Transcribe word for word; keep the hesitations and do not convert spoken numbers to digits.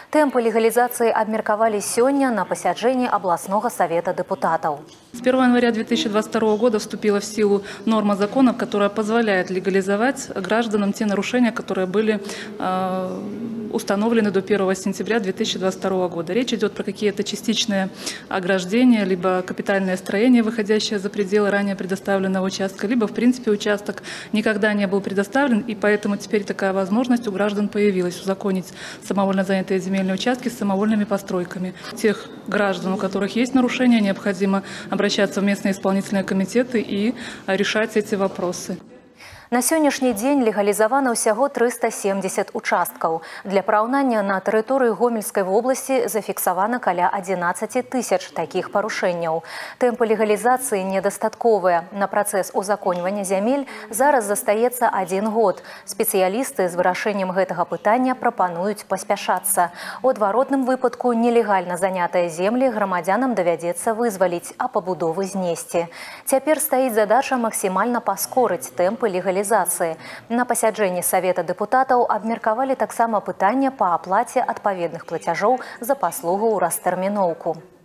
Тэмпы легализации абмеркавалі сёння на пасяджэнні областного совета депутатов. С первого января две тысячи двадцать второго года вступила в силу норма закона, которая позволяет легализовать гражданам те нарушения, которые были э, установлены до первого сентября две тысячи двадцать второго года. Речь идет про какие-то частичные ограждения, либо капитальное строение, выходящее за пределы ранее предоставленного участка, либо, в принципе, участок никогда не был предоставлен, и поэтому теперь такая возможность у граждан появилась узаконить самовольно занятые земельные участки с самовольными постройками. Тех граждан, у которых есть нарушения, необходимо обращаться в местные исполнительные комитеты и решать эти вопросы. На сённяшні дзень легалізавана ўсяго трыста семьдесят участкаў. Для параўнання на тэрыторыі Гомельскай вобласці зафіксавана каля адзінаццаці тысяч такіх парушэнняў. Тэмпы легалізацыі недастатковыя. На працэс узаконьвання зямель зараз застаецца адзін год. Спецыялісты з вырашэннем гэтага пытання прапануюць паспяшацца. У адваротным выпадку нелегальна занятыя землі грамадзянам давядзецца вызваліць, а пабудовы знесці. Цяпер стаіць задача максімальна паскорыць тэмпы легалізацыі. На пасяджэнні Совета депутатаў абмеркавалі таксама пытання па аплаце адпаведных плацяжоў за паслугу ў растэрміноўку.